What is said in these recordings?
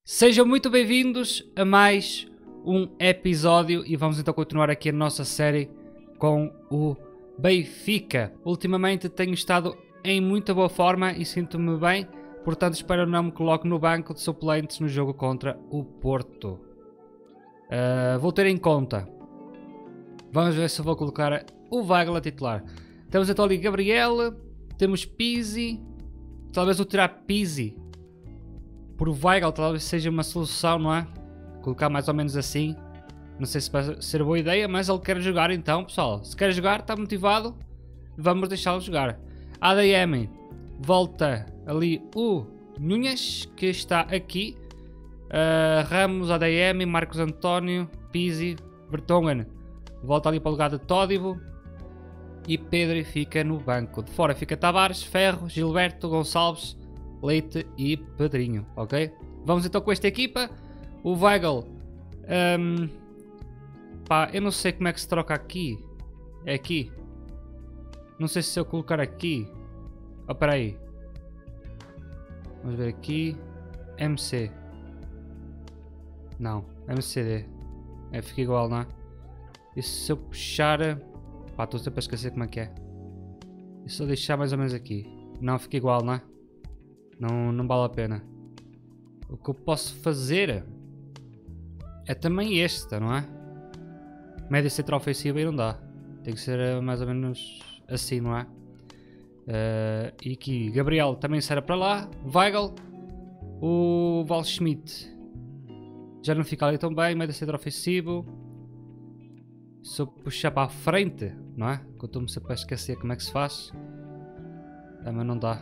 Sejam muito bem-vindos a mais um episódio e vamos então continuar aqui a nossa série com o Benfica. Ultimamente tenho estado em muita boa forma e sinto-me bem, portanto espero não me coloque no banco de suplentes no jogo contra o Porto. Vou ter em conta. Vamos ver se vou colocar o Weigl a titular. Temos então ali Gabriel, temos Pizzi, talvez vou tirar Pizzi por Weigl, talvez seja uma solução, não é? Colocar mais ou menos assim. Não sei se vai ser boa ideia, mas ele quer jogar então, pessoal. Se quer jogar, está motivado, vamos deixá-lo jogar. ADM, volta ali o Nunes, que está aqui. Ramos, ADM, Marcos António, Pizzi, Vertonghen, volta ali para o lugar de Todibo. E Pedro fica no banco. De fora fica Tavares, Ferro, Gilberto, Gonçalves, Leite e Pedrinho, ok? Vamos então com esta equipa. O Weigl, pá, eu não sei como é que se troca aqui. É aqui. Não sei se eu colocar aqui. Oh, espera aí. Vamos ver aqui. MC. Não, MCD. Fica igual, não é? E se eu puxar... Pá, estou sempre a esquecer como é que é. E se eu deixar mais ou menos aqui? Não, fica igual, não é? Não vale a pena. O que eu posso fazer é também esta, não é? Média central ofensiva e não dá. Tem que ser mais ou menos assim, não é? E aqui, Gabriel também será para lá. Weigl. O Waldschmidt já não fica ali tão bem. Média central ofensivo. Se eu puxar para a frente, não é? Que eu estou-me sempre a esquecer como é que se faz. Mas não dá.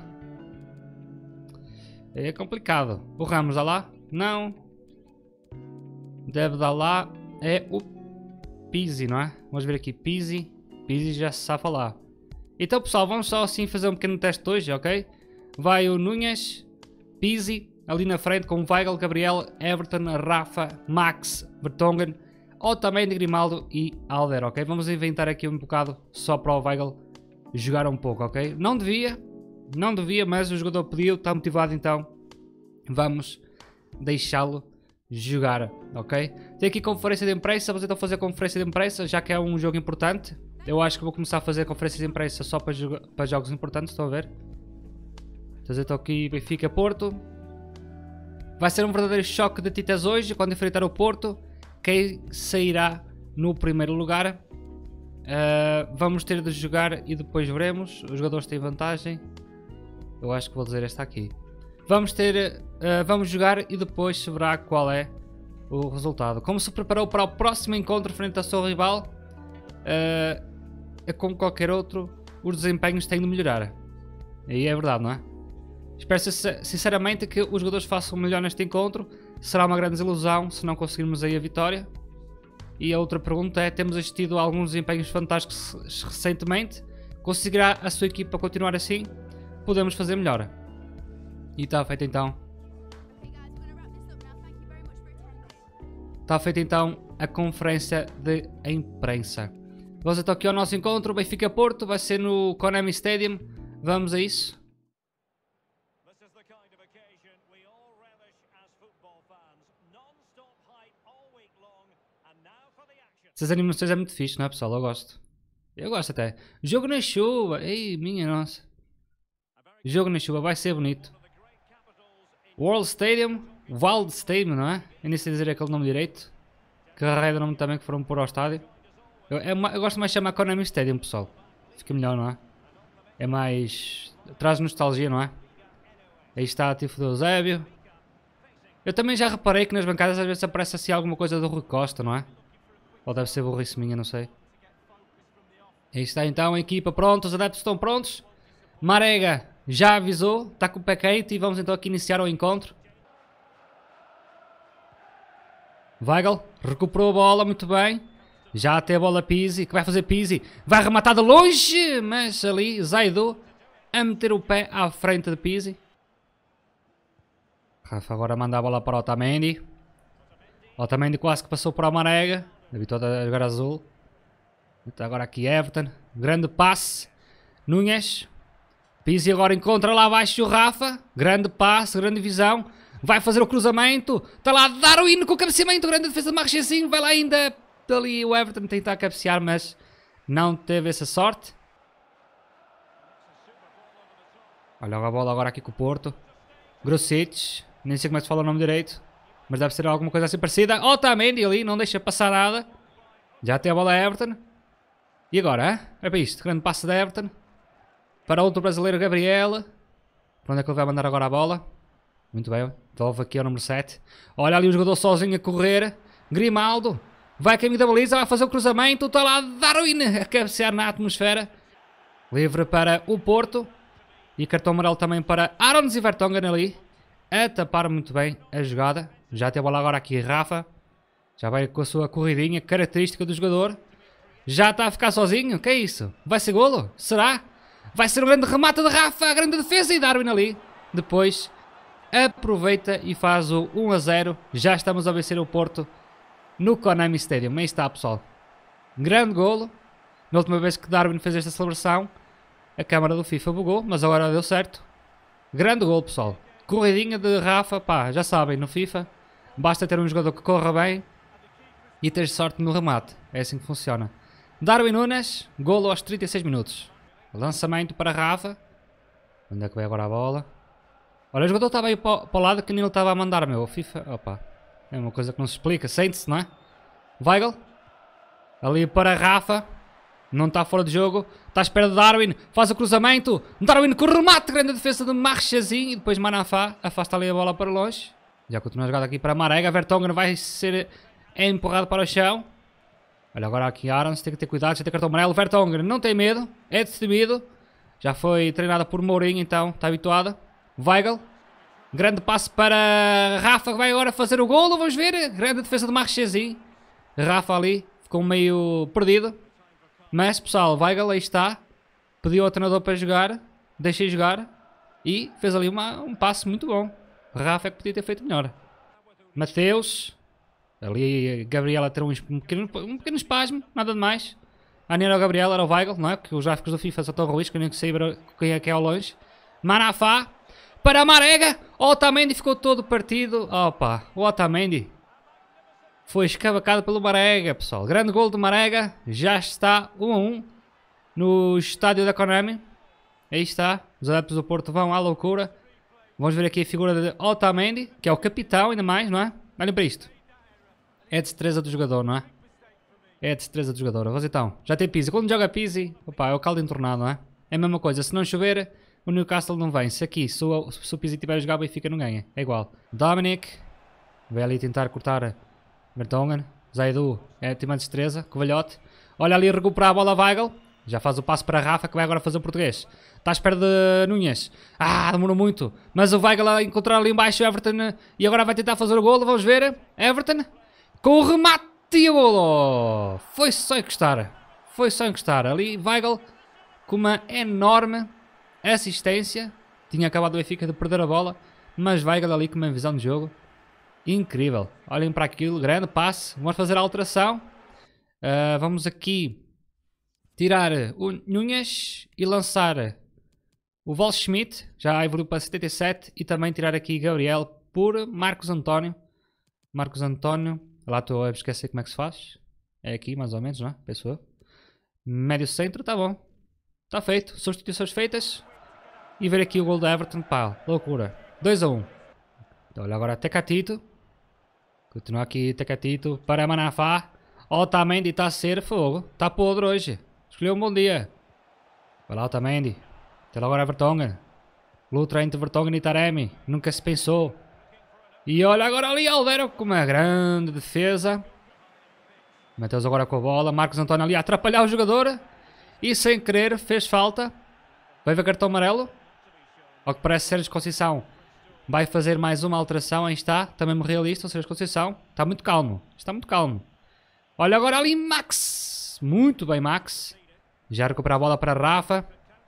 É complicado. O Ramos dá lá? Não. Deve dar lá. É o Pizzi, não é? Vamos ver aqui. Pizzi. Pizzi já se safa lá. Então, pessoal, vamos só assim fazer um pequeno teste hoje, ok? Vai o Nunes, Pizzi, ali na frente com o Weigl, Gabriel, Everton, Rafa, Max, Vertonghen, Otamendi, Grimaldo e Alder, ok? Vamos inventar aqui um bocado só para o Weigl jogar um pouco, ok? Não devia, mas o jogador pediu, está motivado, então vamos deixá-lo jogar, ok? Tem aqui conferência de imprensa, vamos então fazer a conferência de imprensa, já que é um jogo importante. Eu acho que vou começar a fazer a conferência de imprensa só para jogos importantes, estão a ver? Então aqui Benfica Porto. Vai ser um verdadeiro choque de titãs hoje, quando enfrentar o Porto. Quem sairá no primeiro lugar? Vamos ter de jogar e depois veremos. Os jogadores têm vantagem. Eu acho que vou dizer esta aqui. Vamos jogar e depois se verá qual é o resultado. Como se preparou para o próximo encontro frente ao seu rival, como qualquer outro, os desempenhos têm de melhorar. Aí é verdade, não é? Espero sinceramente que os jogadores façam melhor neste encontro. Será uma grande desilusão se não conseguirmos aí a vitória. E a outra pergunta é, temos assistido a alguns desempenhos fantásticos recentemente. Conseguirá a sua equipa continuar assim? Podemos fazer melhor. E está feito então. Está feita então a conferência de imprensa. Vamos então aqui ao nosso encontro. Benfica Porto vai ser no Konami Stadium. Vamos a isso. Essas animações é muito fixe, não é, pessoal? Eu gosto. Eu gosto até. Jogo na chuva. Ei, minha nossa. Jogo na chuva. Vai ser bonito. World Stadium. Wild Stadium, não é? Eu nem sei dizer aquele nome direito. Que raio de nome também que foram pôr ao estádio. Eu gosto mais de chamar Konami Stadium, pessoal. Fica melhor, não é? É mais... Traz nostalgia, não é? Aí está a Tifo do Eusébio. Eu também já reparei que nas bancadas às vezes aparece assim alguma coisa do Rui Costa, não é? Ou deve ser burrice minha, não sei. Aí está então a equipa pronta, os adeptos estão prontos. Marega já avisou, está com o pé quente e vamos então aqui iniciar o encontro. Weigl recuperou a bola, muito bem. Já até a bola Pizzi, que vai fazer Pizzi. Vai rematar de longe, mas ali Zaidu a meter o pé à frente de Pizzi. Rafa agora manda a bola para o Otamendi. Otamendi quase que passou para o Marega. Evitou a jogar azul. Então agora aqui Everton. Grande passe. Nunes. Pizzi agora encontra lá abaixo o Rafa. Grande passe, grande visão. Vai fazer o cruzamento. Está lá Darwin com o cabeceamento. Grande defesa de Marchezinho. Vai lá ainda. Ali o Everton tentar cabecear, mas não teve essa sorte. Olha a bola agora aqui com o Porto. Grosic. Nem sei como é que se fala o nome direito. Mas deve ser alguma coisa assim parecida. Otamendi ali. Não deixa passar nada. Já tem a bola a Everton. E agora, hein? É para isto. Grande passe da Everton. Para outro brasileiro, Gabriel. Para onde é que ele vai mandar agora a bola? Muito bem. Devolve aqui ao número 7. Olha ali o jogador sozinho a correr. Grimaldo. Vai a caminho da baliza. Vai fazer o cruzamento. Está lá Darwin a cabecear na atmosfera. Livre para o Porto. E cartão amarelo também para Arons e Vertonghen ali. A tapar muito bem a jogada. Já tem a bola agora aqui Rafa. Já vai com a sua corridinha característica do jogador. Já está a ficar sozinho. Que é isso? Vai ser golo? Será? Vai ser um grande remate de Rafa. Grande defesa e Darwin ali. Depois aproveita e faz o 1-0. Já estamos a vencer o Porto no Konami Stadium. Aí está, pessoal. Grande golo. Na última vez que Darwin fez esta celebração, a câmara do FIFA bugou, mas agora deu certo. Grande golo, pessoal. Corridinha de Rafa. Pá, já sabem, no FIFA basta ter um jogador que corra bem e ter sorte no remate. É assim que funciona. Darwin Núñez, golo aos 36 minutos. Lançamento para Rafa. Onde é que vai agora a bola? Olha, o jogador estava aí para o lado que nem ele estava a mandar, meu. O FIFA, opa, é uma coisa que não se explica. Sente-se, não é? Weigl. Ali para Rafa. Não está fora de jogo. Está à espera de Darwin. Faz o cruzamento. Darwin com o remate. Grande defesa de Marchezinho. E depois Manafá afasta ali a bola para longe. Já continua a jogada aqui para Marega. Vertonghen vai ser empurrado para o chão. Olha agora aqui Arons. Tem que ter cuidado. Já tem cartão amarelo. Vertonghen não tem medo. É destemido. Já foi treinada por Mourinho, então está habituada. Weigl. Grande passe para Rafa, que vai agora fazer o golo. Vamos ver. Grande defesa de Marchezinho. Rafa ali ficou meio perdido. Mas, pessoal, Weigl aí está. Pediu ao treinador para jogar. Deixei jogar. E fez ali um passe muito bom. Rafa é que podia ter feito melhor. Mateus. Ali Gabriel a ter um pequeno espasmo. Nada de mais. Ah, nem era o Gabriel, era o Weigl, não é? Porque os gráficos do FIFA só estão ruins, que eu nem sei quem é que é ao longe. Manafá. Para Marega. Otamendi ficou todo partido. Opa, o Otamendi foi escavacado pelo Marega, pessoal. Grande gol de Marega. Já está 1-1 no estádio da Konami. Aí está. Os adeptos do Porto vão à loucura. Vamos ver aqui a figura de Otamendi, que é o capitão ainda mais, não é? Olhem para isto. É destreza do jogador, não é? É destreza do jogador. Vamos então. Já tem Pizzi. Quando joga Pizzi, opa, é o caldo entornado, não é? É a mesma coisa. Se não chover, o Newcastle não vem. Se aqui, se o Pizzi tiver a jogar, o Benfica não ganha. É igual. Dominic. Vai ali tentar cortar Vertonghen. Zaidu. Tem mais destreza. Covalhote. Olha ali recuperar a bola Weigl. Já faz o passo para Rafa, que vai agora fazer o português. Está à espera de Núñez. Ah, demorou muito. Mas o Weigl a encontrar ali embaixo o Everton. E agora vai tentar fazer o golo. Vamos ver. Everton. Com o remate. E o golo. Foi só encostar. Foi só encostar. Ali Weigl com uma enorme assistência. Tinha acabado o Benfica de perder a bola. Mas Weigl ali com uma visão de jogo incrível. Olhem para aquilo. Grande passe. Vamos fazer a alteração. Vamos aqui tirar o Núñez e lançar o Waldschmidt. Já evoluiu para 77. E também tirar aqui Gabriel por Marcos António. Marcos António. Lá estou a esquecer como é que se faz. É aqui mais ou menos, não é? Penso eu. Médio centro, tá bom. Está feito. Substituições feitas. E ver aqui o gol da Everton. Pá, loucura. 2-1. Então, olha agora Tecatito. Continua aqui Tecatito para Manafá. Otamendi está a ser fogo. Está podre hoje. Escolheu um bom dia. Vai lá Otamendi. Até lá agora Vertonghen. Luta entre Vertonghen e Taremi. Nunca se pensou. E olha agora ali Alvaro com uma grande defesa. Mateus agora com a bola. Marcos António ali a atrapalhar o jogador. E sem querer fez falta. Vai ver cartão amarelo. Ao que parece Sérgio Conceição vai fazer mais uma alteração. Aí está. Também me realista o Sérgio Conceição. Está muito calmo. Está muito calmo. Olha agora ali Max. Muito bem Max. Já recupera a bola para Rafa.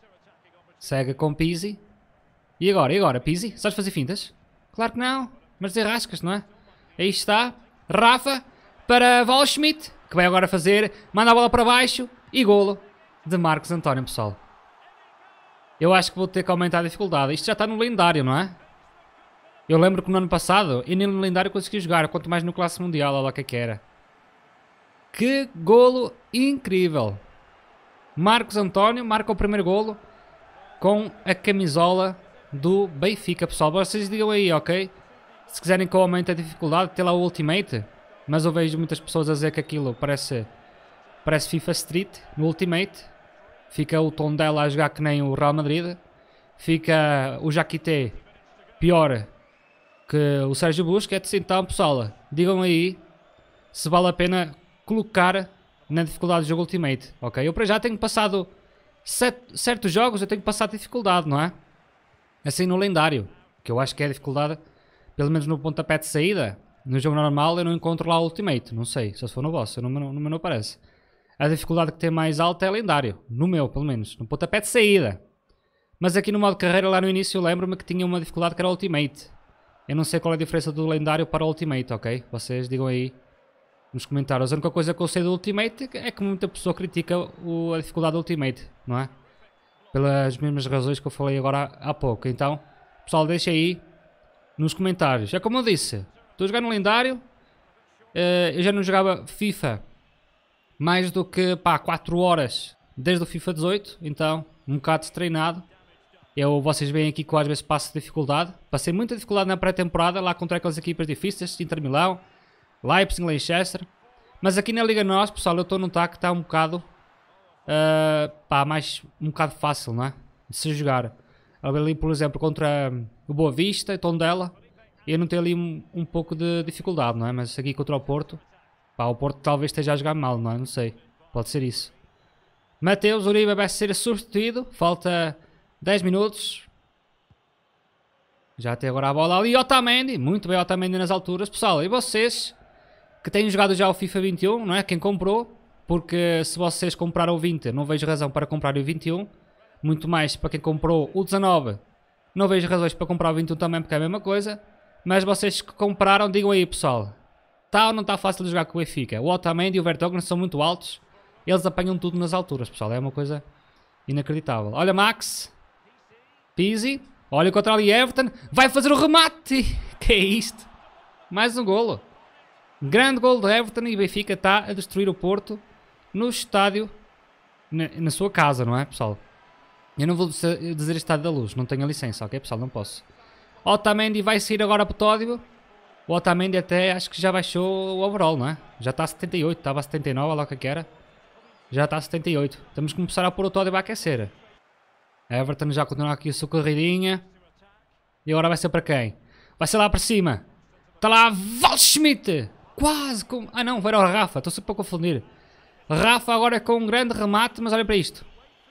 Segue com Pizzi. E agora Pizzi? Sabes fazer fintas? Claro que não. Mas derrascas, não é? Aí está. Rafa para Waldschmidt. Que vai agora fazer. Manda a bola para baixo. E golo de Marcos António, pessoal. Eu acho que vou ter que aumentar a dificuldade. Isto já está no lendário, não é? Eu lembro que no ano passado, e nem no lendário consegui jogar, quanto mais no classe mundial, olha lá o que é que era. Que golo incrível! Marcos António marca o primeiro golo com a camisola do Benfica, pessoal. Vocês digam aí, ok? Se quiserem que eu aumente a dificuldade, tem lá o Ultimate. Mas eu vejo muitas pessoas a dizer que aquilo parece FIFA Street no Ultimate. Fica o Tondela a jogar que nem o Real Madrid. Fica o Jaquité pior que o Sérgio Busquets. Então, pessoal, digam aí se vale a pena colocar na dificuldade do jogo Ultimate, ok? Eu para já tenho passado certos jogos, eu tenho passado dificuldade, não é? Assim no lendário, que eu acho que é a dificuldade, pelo menos no pontapé de saída. No jogo normal eu não encontro lá o Ultimate, não sei, só se for no boss, no meu não aparece. A dificuldade que tem mais alta é lendário, no meu pelo menos, no pontapé de saída. Mas aqui no modo carreira lá no início eu lembro-me que tinha uma dificuldade que era o Ultimate. Eu não sei qual é a diferença do lendário para o Ultimate, ok? Vocês digam aí nos comentários. A única coisa que eu sei do Ultimate é que muita pessoa critica a dificuldade do Ultimate, não é? Pelas mesmas razões que eu falei agora há pouco. Então, pessoal, deixa aí nos comentários. É como eu disse, estou a jogar no lendário. Eu já não jogava FIFA mais do que 4 horas desde o FIFA 18. Então, um bocado treinado. Vocês veem aqui que eu às vezes passo dificuldade. Passei muita dificuldade na pré-temporada, lá contra aquelas equipas difíceis, Inter Milão, Leipzig, Leicester. Mas aqui na Liga Nós, pessoal, eu estou a notar que está um bocado um bocado fácil, não é? De se jogar. Ali, por exemplo, contra o Boa Vista e Tondela, eu não tenho ali um pouco de dificuldade, não é? Mas aqui contra o Porto, o Porto talvez esteja a jogar mal, não é? Não sei, pode ser isso. Mateus Uribe vai ser substituído, falta 10 minutos. Já tem agora a bola ali, Otamendi, muito bem Otamendi nas alturas. Pessoal, e vocês que têm jogado já o FIFA 21, não é? Quem comprou, porque se vocês compraram o 20, não vejo razão para comprar o 21. Muito mais para quem comprou o 19, não vejo razões para comprar o 21 também, porque é a mesma coisa. Mas vocês que compraram, digam aí, pessoal. Está ou não está fácil de jogar com o Benfica? O Otamendi e o Vertonghen são muito altos. Eles apanham tudo nas alturas, pessoal. É uma coisa inacreditável. Olha Max. Pizzi. Olha contra ali Everton. Vai fazer o remate. Que é isto? Mais um golo. Grande golo do Everton e o Benfica está a destruir o Porto no estádio, na sua casa, não é, pessoal? Eu não vou dizer estádio da Luz, não tenho a licença, ok, pessoal? Não posso. Otamendi vai sair agora para o pódio. O Otamendi até acho que já baixou o overall, não é? Já está a 78, estava a 79, olha lá o que era. Já está a 78. Temos que começar a pôr o Tódio a aquecer. Everton já continua aqui a sua corridinha. E agora vai ser para quem? Vai ser lá para cima. Está lá Waldschmidt. Quase com... Ah não, vai ao Rafa. Estou sempre a confundir. Rafa agora com um grande remate, mas olha para isto.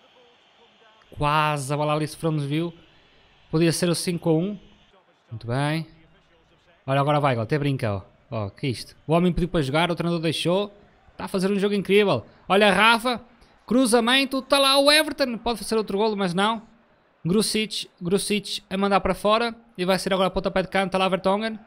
Quase a bola ali se for nos viu. Podia ser o 5-1. Muito bem. Olha, agora vai, até brinca, ó. Que é isto? O homem pediu para jogar, o treinador deixou. Está a fazer um jogo incrível. Olha, Rafa. Cruzamento. Está lá o Everton. Pode fazer outro golo, mas não. Grusic a mandar para fora. E vai ser agora pontapé de canto. Está lá Vertonghen.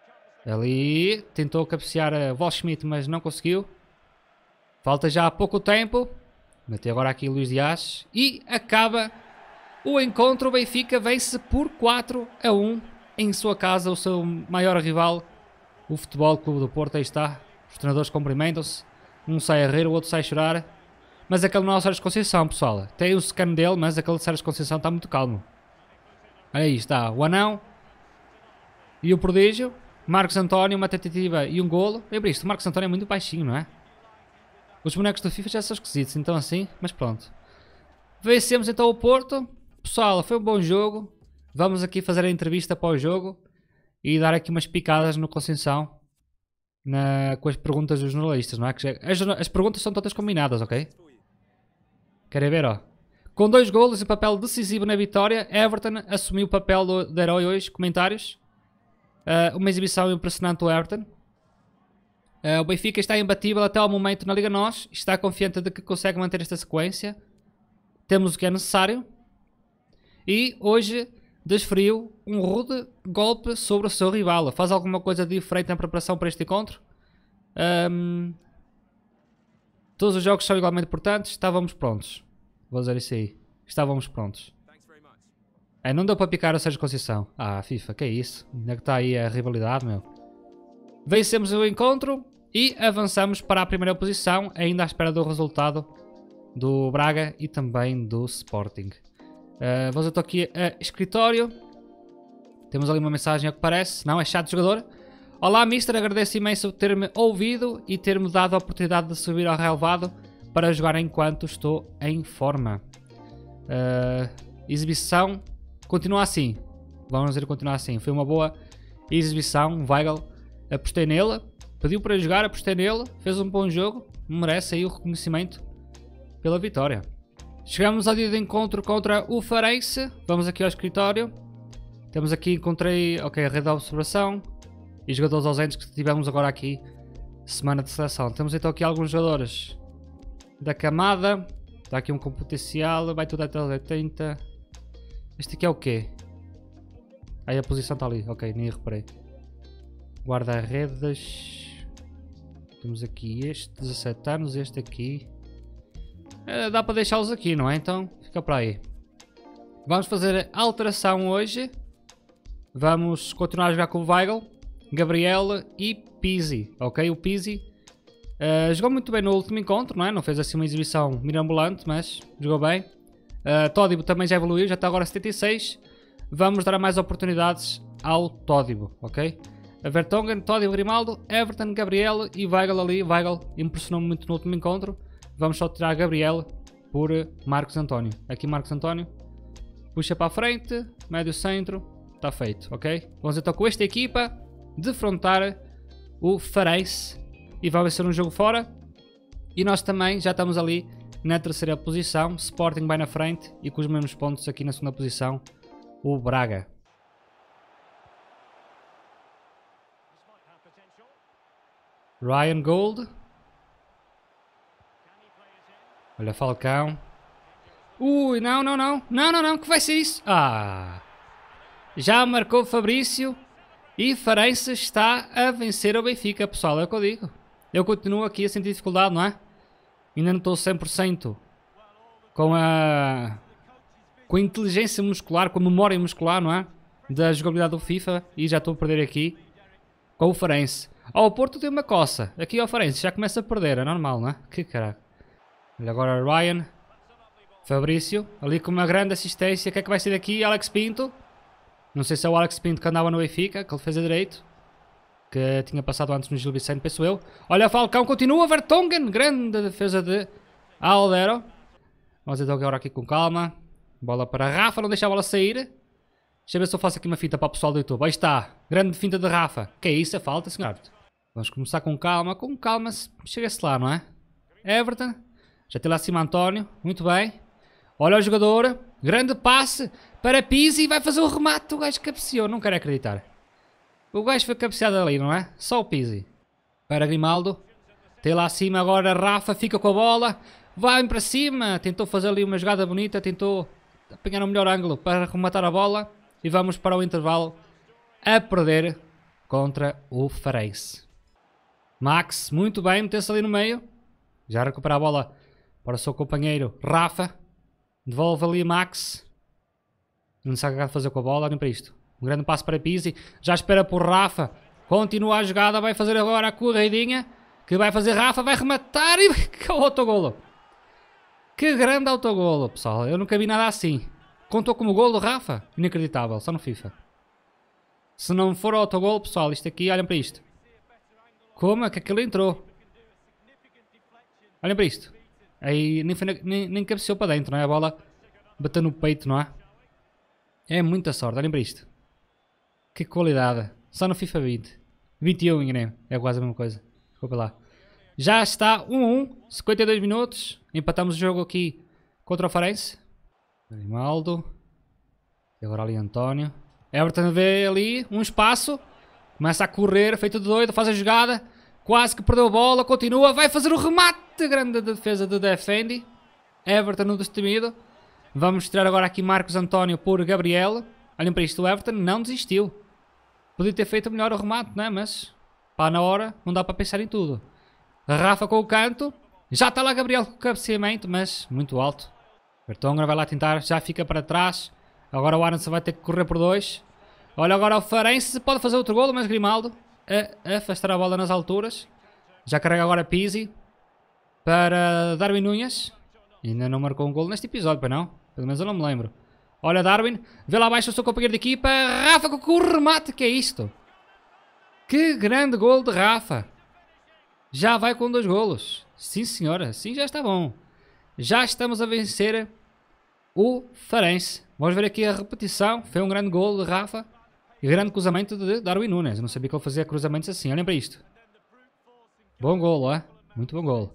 Ali. Tentou cabecear a Waldschmidt, mas não conseguiu. Falta já pouco tempo. Meteu agora aqui Luís Dias. E acaba o encontro. O Benfica vence por 4-1 em sua casa. O seu maior rival, o Futebol Clube do Porto. Aí está. Os treinadores cumprimentam-se. Um sai a rir, o outro sai a chorar. Mas aquele não é o Sérgio Conceição, pessoal. Tem o scan dele, mas aquele Sérgio Conceição está muito calmo. Aí está. O Anão. E o Prodígio. Marcos António, uma tentativa e um golo. Lembra isto, o Marcos António é muito baixinho, não é? Os bonecos do FIFA já são esquisitos, então assim, mas pronto. Vencemos então o Porto. Pessoal, foi um bom jogo. Vamos aqui fazer a entrevista para o jogo. E dar aqui umas picadas no Conceição. Com as perguntas dos jornalistas, não é? As perguntas são todas combinadas, ok? Querem ver, ó. Com 2 golos e papel decisivo na vitória, Everton assumiu o papel de herói hoje. Comentários. Uma exibição impressionante do Everton. O Benfica está imbatível até ao momento na Liga Nós. Está confiante de que consegue manter esta sequência. Temos o que é necessário. E hoje desferiu um rude golpe sobre o seu rival. Faz alguma coisa diferente na preparação para este encontro? Todos os jogos são igualmente importantes. Estávamos prontos. Vou dizer isso aí. Estávamos prontos. É, não deu para picar o Sérgio Conceição. Ah, FIFA, que é isso? Onde é que está aí a rivalidade, meu? Vencemos o encontro e avançamos para a primeira posição, ainda à espera do resultado do Braga e também do Sporting. Vamos então aqui a escritório. Temos ali uma mensagem ao que parece. Não, é chat de jogador. Olá, Mister, agradeço imenso ter-me ouvido e ter-me dado a oportunidade de subir ao relevado para jogar enquanto estou em forma. Exibição continua assim. Vamos dizer continuar assim. Foi uma boa exibição. Weigl, apostei nele. Pediu para jogar, apostei nele. Fez um bom jogo. Merece aí o reconhecimento pela vitória. Chegamos ao dia de encontro contra o Farense. Vamos aqui ao escritório. Temos aqui, encontrei, ok, a rede de observação. E jogadores ausentes que tivemos agora aqui. Semana de seleção. Temos então aqui alguns jogadores da camada. Está aqui um com potencial. Vai tudo até os 80. Este aqui é o quê? Aí a posição está ali. Ok, nem reparei. Guarda-redes. Temos aqui este, 17 anos. Este aqui. Dá para deixá-los aqui, não é? Então fica para aí. Vamos fazer a alteração hoje. Vamos continuar a jogar com o Weigl, Gabriel e Pizzi. Ok, o Pizzi jogou muito bem no último encontro, não é? Não fez assim uma exibição mirambulante, mas jogou bem. Tódibo também já evoluiu, já está agora a 76. Vamos dar mais oportunidades ao Tódibo, ok? Vertonghen, Tódibo, Grimaldo, Everton, Gabriel e Weigl ali. Weigl impressionou-me muito no último encontro. Vamos só tirar Gabriel por Marcos António. Aqui Marcos António. Puxa para a frente, médio centro. Está feito, ok? Vamos então com esta equipa defrontar o Farense. E vai ser um jogo fora. E nós também já estamos ali na terceira posição. Sporting vai na frente e com os mesmos pontos aqui na segunda posição o Braga. Ryan Gold. Olha Falcão. Ui, não, não, não. Não, não, não, que vai ser isso? Ah! Já marcou Fabrício. E Farense está a vencer o Benfica, pessoal, é o que eu digo. Eu continuo aqui a sentir dificuldade, não é? Ainda não estou 100% com a inteligência muscular, com a memória muscular, não é? Da jogabilidade do FIFA. E já estou a perder aqui com o Farense. Ó, o Porto tem uma coça. Aqui ao Farense já começa a perder, é normal, não é? Que caralho. Olha agora Ryan. Fabrício, ali com uma grande assistência. O que é que vai ser daqui? Alex Pinto. Não sei se é o Alex Pinto que andava no Benfica, que ele fez a direito. Que tinha passado antes no Gil Vicente, penso eu. Olha, Falcão continua, Vertonghen. Grande defesa de Aldero. Vamos então agora aqui com calma. Bola para Rafa, não deixa a bola sair. Deixa eu ver se eu faço aqui uma finta para o pessoal do YouTube. Aí está, grande finta de Rafa. Que é isso? É falta, senhor árbitro. Vamos começar com calma. Com calma chega-se lá, não é? Everton. Já tem lá acima António. Muito bem. Olha o jogador. Grande passe para Pizzi. Vai fazer o remate. O gajo cabeceou. Não quero acreditar. O gajo foi cabeceado ali, não é? Só o Pizzi. Para Grimaldo. Tem lá acima agora Rafa. Fica com a bola. Vai para cima. Tentou fazer ali uma jogada bonita. Tentou apanhar o melhor ângulo para rematar a bola. E vamos para o intervalo a perder contra o Farense. Max. Muito bem. Meteu-se ali no meio. Já recupera a bola para o seu companheiro Rafa. Devolve ali Max. Não sabe o que vai fazer com a bola. Olhem para isto. Um grande passo para Pizzi. Já espera por Rafa. Continua a jogada. Vai fazer agora a corridinha. Que vai fazer Rafa. Vai rematar. E que autogolo. Que grande autogolo, pessoal. Eu nunca vi nada assim. Contou como golo, Rafa? Inacreditável. Só no FIFA. Se não for autogolo, pessoal. Isto aqui. Olhem para isto. Como é que aquele entrou? Olhem para isto. Aí nem cabeceou para dentro, não é? A bola bateu no peito, não é? É muita sorte, olhem para isto. Que qualidade. Só no FIFA 20. 21, enganei. É quase a mesma coisa. Desculpa lá. Já está 1-1. 52 minutos. Empatamos o jogo aqui contra o Farense. Grimaldo. E agora ali António. Everton vê ali um espaço. Começa a correr, feito de doido, faz a jogada. Quase que perdeu a bola, continua, vai fazer o remate. Grande defesa de Defendi. Everton no destemido. Vamos tirar agora aqui Marcos António por Gabriel. Olhem para isto, o Everton não desistiu. Podia ter feito melhor o remate, não é? Mas, pá, na hora, não dá para pensar em tudo. Rafa com o canto. Já está lá Gabriel com o cabeceamento, mas muito alto. Vertonghen vai lá tentar, já fica para trás. Agora o Aronson vai ter que correr por 2. Olha agora o Farense. Pode fazer outro golo, mas Grimaldo a afastar a bola nas alturas. Já carrega agora Pizzi para Darwin Núñez. Ainda não marcou um golo neste episódio, para não? Pelo menos eu não me lembro. Olha Darwin. Vê lá abaixo o seu companheiro de equipa. Rafa com o remate. Que é isto? Que grande golo de Rafa. Já vai com 2 golos. Sim senhora. Sim, já está bom. Já estamos a vencer o Farense. Vamos ver aqui a repetição. Foi um grande golo de Rafa. E grande cruzamento de Darwin Núñez. Eu não sabia que ele fazia cruzamentos assim. Olhem para isto. Bom golo, é? Muito bom golo.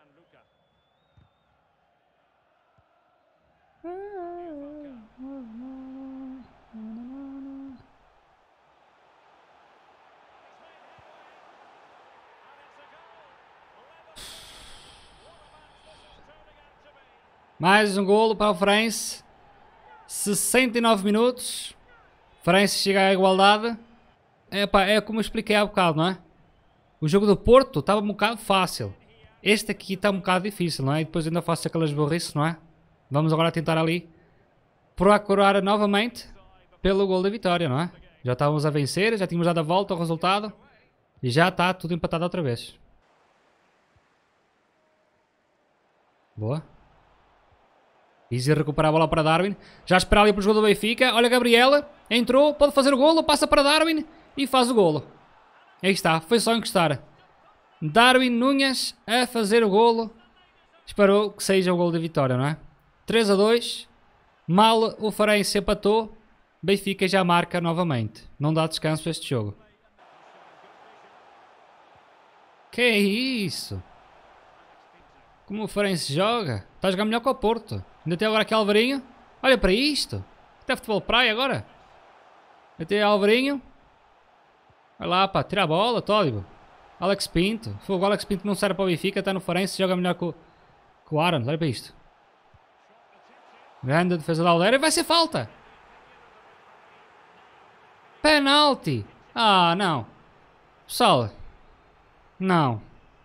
Mais um golo para o Farense. 69 minutos. Farense chega à igualdade. É como eu expliquei há bocado, não é? O jogo do Porto estava um bocado fácil. Este aqui está um bocado difícil, não é? E depois ainda faço aquelas burrices, não é? Vamos agora tentar ali procurar novamente pelo gol da vitória, não é? Já estávamos a vencer, já tínhamos dado a volta ao resultado. E já está tudo empatado outra vez. Boa. Easy recupera a bola para Darwin. Já espera ali para o jogo do Benfica. Olha Gabriela. Entrou, pode fazer o golo. Passa para Darwin e faz o golo. Aí está, foi só encostar. Darwin Núñez a fazer o golo. Esperou que seja o golo da vitória, não é? 3-2. Mal o Farense empatou. Benfica já marca novamente. Não dá descanso a este jogo. Que é isso? Como o Farense joga? Está a jogar melhor que o Porto. Ainda tem agora aqui Alvarinho. Olha para isto. Até futebol praia agora. Ainda tem Alvarinho. Vai lá, pá. Tira a bola, Tódibo. Alex Pinto. O Alex Pinto não serve para o Benfica. Está no Farense. Joga melhor que o Aaron. Olha para isto. Grande defesa da Aldeira. E vai ser falta. Penalti. Ah, não. Pessoal. Não.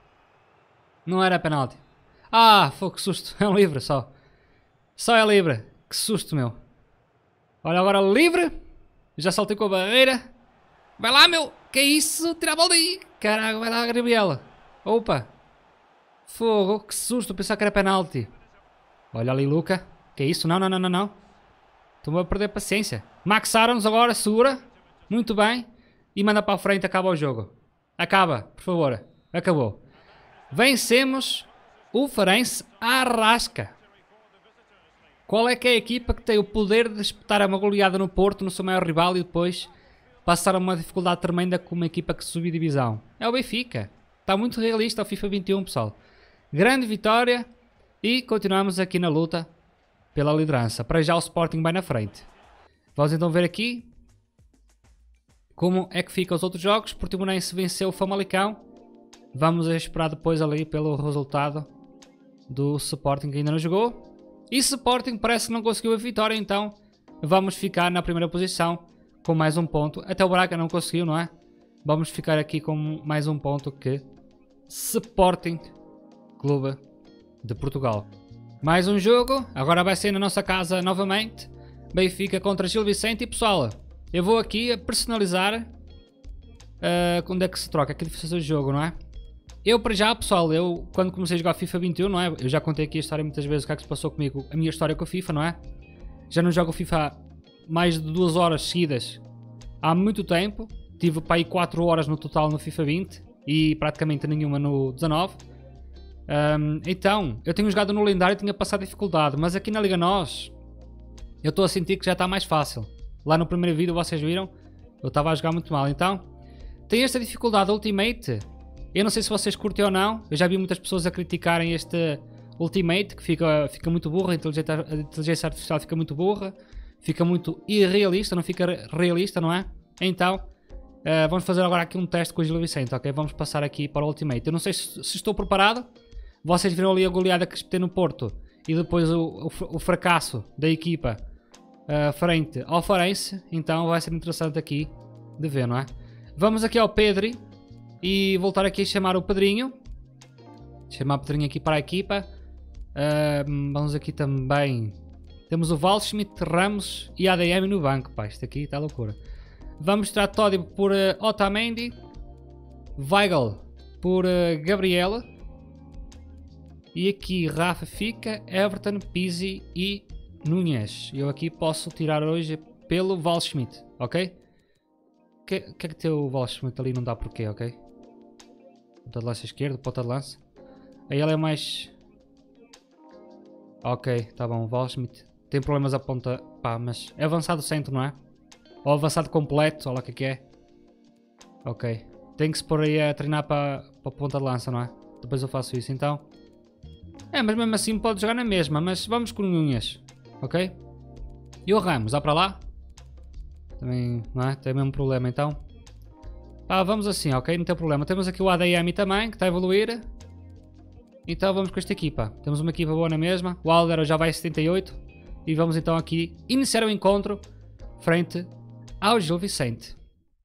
Não era penalti. Ah, foi que susto. É um livre só. Só é livre. Que susto, meu. Olha agora livre. Já saltei com a barreira. Vai lá, meu. Que é isso? Tira a bola daí. Caraca, vai lá, Gabriela. Opa. Fogo. Que susto. Pensava que era penalti. Olha ali, Luca. Que é isso? Não, não, não, não, não. Estou a perder paciência. Max Arons agora segura. Muito bem. E manda para a frente. Acaba o jogo. Acaba, por favor. Acabou. Vencemos o Farense à rasca. Qual é que é a equipa que tem o poder de espetar uma goleada no Porto, no seu maior rival, e depois passar uma dificuldade tremenda com uma equipa que subiu divisão? É o Benfica. Está muito realista o FIFA 21, pessoal. Grande vitória e continuamos aqui na luta pela liderança. Para já o Sporting vai na frente. Vamos então ver aqui como é que ficam os outros jogos. Portimonense venceu o Famalicão. Vamos esperar depois ali pelo resultado do Sporting que ainda não jogou. E Sporting parece que não conseguiu a vitória, então vamos ficar na primeira posição com mais um ponto. Até o Braga não conseguiu, não é? Vamos ficar aqui com mais um ponto que Sporting Clube de Portugal. Mais um jogo, agora vai ser na nossa casa novamente. Benfica contra Gil Vicente. E pessoal, eu vou aqui a personalizar quando é que se troca, aqui difícil o jogo, não é? Eu para já, pessoal, eu quando comecei a jogar FIFA 21, não é? Eu já contei aqui a história muitas vezes, o que é que se passou comigo, a minha história com a FIFA, não é? Já não jogo FIFA mais de 2 horas seguidas há muito tempo. Tive para aí 4 horas no total no FIFA 20 e praticamente nenhuma no 19. Então, eu tenho jogado no lendário e tinha passado dificuldade, mas aqui na Liga NOS eu estou a sentir que já está mais fácil. Lá no primeiro vídeo vocês viram, eu estava a jogar muito mal, então tem esta dificuldade Ultimate. Eu não sei se vocês curtem ou não, eu já vi muitas pessoas a criticarem este Ultimate, que fica muito burra, a inteligência artificial fica muito burra, fica muito irrealista, não fica realista, não é? Então, vamos fazer agora aqui um teste com o Gil Vicente, ok? Vamos passar aqui para o Ultimate. Eu não sei se estou preparado, vocês viram ali a goleada que espetei no Porto e depois o fracasso da equipa frente ao Farense, então vai ser interessante aqui de ver, não é? Vamos aqui ao Pedri. E voltar aqui a chamar o Pedrinho. Chamar o Pedrinho aqui para a equipa. Vamos aqui também Temos o Waldschmidt, Ramos e ADM no banco. Pá, isto aqui está loucura. Vamos tirar Todibo por Otamendi. Weigl por Gabriel. E aqui Rafa fica, Everton, Pizzi e Núñez. Eu aqui posso tirar hoje pelo Waldschmidt, ok? O que é que tem o Waldschmidt ali? Não dá porquê, ok? Ponta de lança esquerdo, ponta de lança. Aí ele é mais... Ok, tá bom, o Waldschmidt tem problemas a ponta... Pá, mas é avançado centro, não é? Ou avançado completo, olha lá o que é. Ok. Tem que se pôr aí a treinar para a ponta de lança, não é? Depois eu faço isso, então. É, mas mesmo assim pode jogar na mesma, mas vamos com Núñez, ok? E o Ramos, dá para lá? Também, não é? Tem o mesmo problema, então. Pá, vamos assim, ok? Não tem problema. Temos aqui o ADM também, que está a evoluir. Então vamos com esta equipa. Temos uma equipa boa na mesma. O Alder já vai a 78. E vamos então aqui iniciar o encontro frente ao Gil Vicente.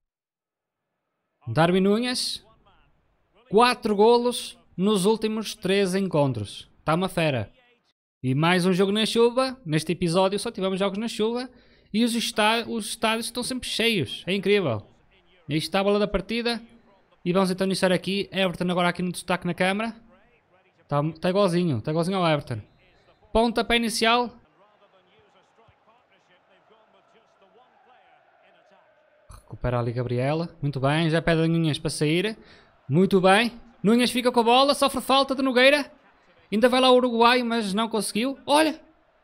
Darwin Núñez. 4 golos nos últimos 3 encontros. Está uma fera. E mais um jogo na chuva. Neste episódio só tivemos jogos na chuva. E os estádios estão sempre cheios. É incrível. Aí está a bola da partida. E vamos então iniciar aqui. Everton agora aqui no destaque na câmara. Está igualzinho. Está igualzinho ao Everton. Pontapé inicial. Recupera ali Gabriela. Muito bem. Já pede a Núñez para sair. Muito bem. Núñez fica com a bola. Sofre falta de Nogueira. Ainda vai lá o Uruguai, mas não conseguiu. Olha.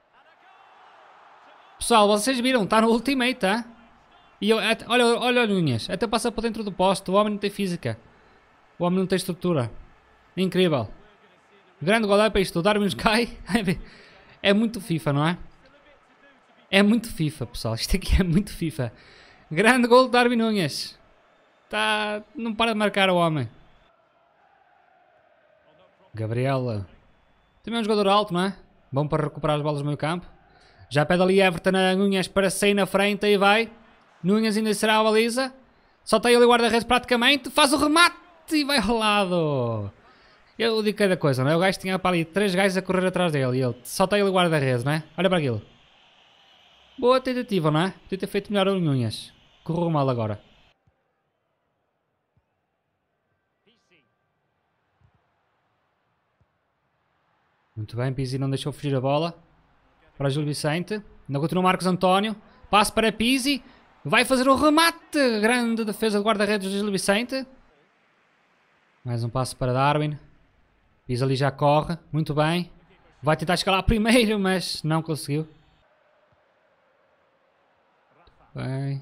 Pessoal, vocês viram. Está no ultimate, tá? E eu, olha o Núñez. Até passa por dentro do poste. O homem não tem física. O homem não tem estrutura. Incrível. Grande gol para isto. O Darwin cai. É muito FIFA, não é? É muito FIFA, pessoal. Isto aqui é muito FIFA. Grande gol do Darwin Núñez. Não para de marcar o homem. Gabriela. Também é um jogador alto, não é? Bom para recuperar as bolas do meio campo. Já pede ali Everton a Núñez para sair na frente. Aí vai. Núñez ainda será a baliza. Só tem ali o guarda-redes praticamente. Faz o remate e vai ao lado. Eu digo cada coisa, não é? O gajo tinha para ali 3 gajos a correr atrás dele. E ele só tem ali o guarda-redes, não é? Olha para aquilo. Boa tentativa, não é? Podia ter feito melhor o Núñez. Correu mal agora. Muito bem, Pizzi não deixou fugir a bola. Para Gil Vicente. Ainda continua Marcos António. Passe para Pizzi. Vai fazer o remate. Grande defesa de guarda-redes do Gil Vicente. Mais um passo para Darwin. Pizzi ali já corre. Muito bem. Vai tentar escalar primeiro, mas não conseguiu. Bem.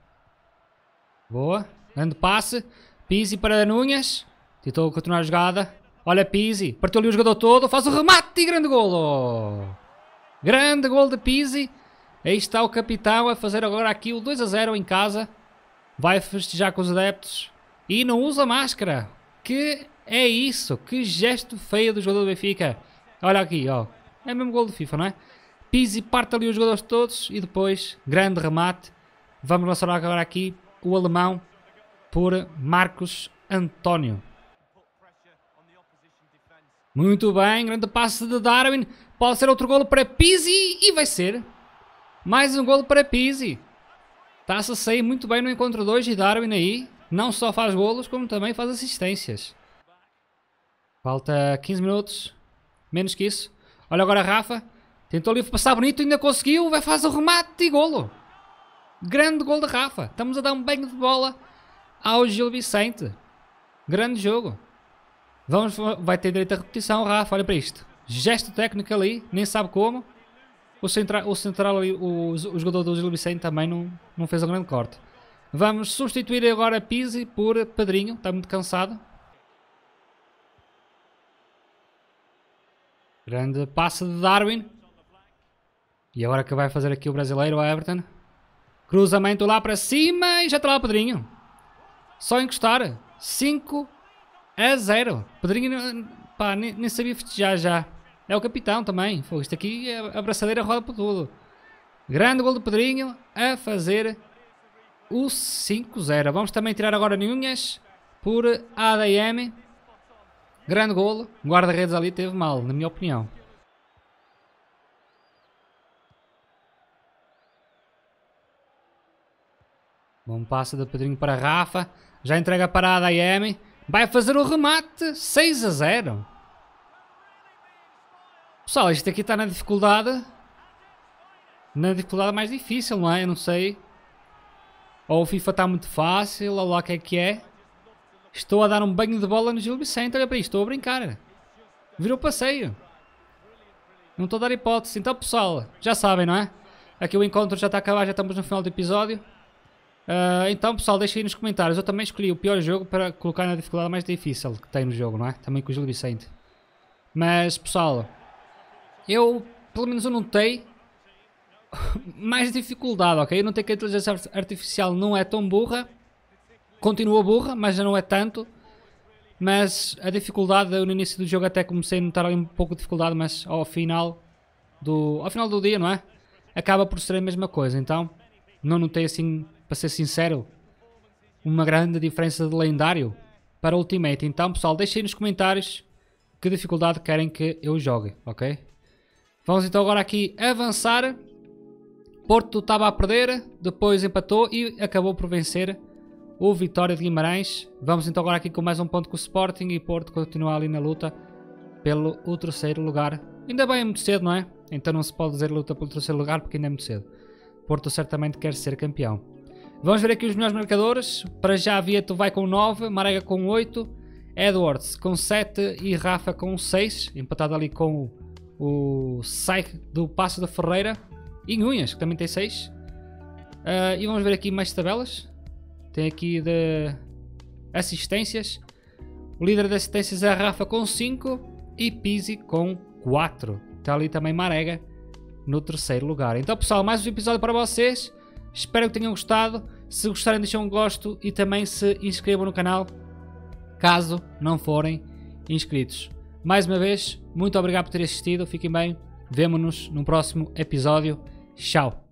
Boa. Grande passe. Pizzi para Núñez. Tentou continuar a jogada. Olha Pizzi. Partiu ali o jogador todo. Faz o remate e grande golo. Grande golo de Pizzi. Aí está o capitão a fazer agora aqui o 2-0 em casa. Vai festejar com os adeptos. E não usa máscara. Que é isso? Que gesto feio do jogador do Benfica. Olha aqui, ó. É o mesmo golo de FIFA, não é? Pizzi parte ali os jogadores todos. E depois, grande remate. Vamos lançar agora aqui o alemão por Marcos António. Muito bem, grande passe de Darwin. Pode ser outro golo para Pizzi e vai ser. Mais um golo para Pizzi. Está-se a sair muito bem no encontro 2 e Darwin aí. Não só faz golos, como também faz assistências. Falta 15 minutos. Menos que isso. Olha agora a Rafa. Tentou ali passar bonito, ainda conseguiu. Vai fazer o remate e golo. Grande golo de Rafa. Estamos a dar um banho de bola ao Gil Vicente. Grande jogo. Vai ter direito a repetição, Rafa. Olha para isto. Gesto técnico ali. Nem sabe como. O central ali, o jogador do Gil Vicente também não fez um grande corte. Vamos substituir agora Pizzi por Pedrinho. Está muito cansado. Grande passe de Darwin. E agora que vai fazer aqui o brasileiro, o Everton. Cruzamento lá para cima e já está lá o Pedrinho. Só encostar. 5-0. Pedrinho, pá, nem sabia festejar já. É o capitão também. Pô, isto aqui, a braçadeira roda por tudo. Grande gol do Pedrinho a fazer o 5-0. Vamos também tirar agora Núñez por ADM. Grande golo. Guarda-redes ali teve mal, na minha opinião. Bom passe de Pedrinho para Rafa. Já entrega a parada a IM. Vai fazer o remate. 6-0. Pessoal, isto aqui está na dificuldade. Na dificuldade mais difícil, não é? Eu não sei. Ou o FIFA está muito fácil, ou lá o que é. Estou a dar um banho de bola no Gil Vicente. Olha para isto, estou a brincar. Virou passeio. Não estou a dar hipótese. Então, pessoal, já sabem, não é? Aqui o encontro já está a acabar, já estamos no final do episódio. Então, pessoal, deixem aí nos comentários. Eu também escolhi o pior jogo para colocar na dificuldade mais difícil que tem no jogo, não é? Também com o Gil Vicente. Mas, pessoal, eu, pelo menos eu notei mais dificuldade, ok? Eu notei que a inteligência artificial não é tão burra. Continua burra, mas já não é tanto. Mas a dificuldade, eu no início do jogo até comecei a notar ali um pouco de dificuldade, mas ao final do dia, não é? Acaba por ser a mesma coisa, então não notei assim, para ser sincero, uma grande diferença de lendário para Ultimate. Então, pessoal, deixem aí nos comentários que dificuldade querem que eu jogue, ok? Vamos então agora aqui avançar. Porto estava a perder, depois empatou e acabou por vencer o Vitória de Guimarães. Vamos então agora aqui com mais um ponto com o Sporting e Porto continua ali na luta pelo terceiro lugar. Ainda bem, é muito cedo, não é? Então não se pode dizer luta pelo terceiro lugar porque ainda é muito cedo. Porto certamente quer ser campeão. Vamos ver aqui os melhores marcadores. Para já Vieto vai com 9, Marega com 8, Edwards com 7 e Rafa com 6. Empatado ali com o Saik do Passo da Ferreira. E Unhas, que também tem 6. E vamos ver aqui mais tabelas. Tem aqui de assistências. O líder de assistências é a Rafa com 5 e Pizzi com 4. Está ali também Marega no terceiro lugar. Então, pessoal, mais um episódio para vocês. Espero que tenham gostado. Se gostarem, deixem um gosto e também se inscrevam no canal, caso não forem inscritos. Mais uma vez, muito obrigado por terem assistido. Fiquem bem. Vemo-nos no próximo episódio. Tchau.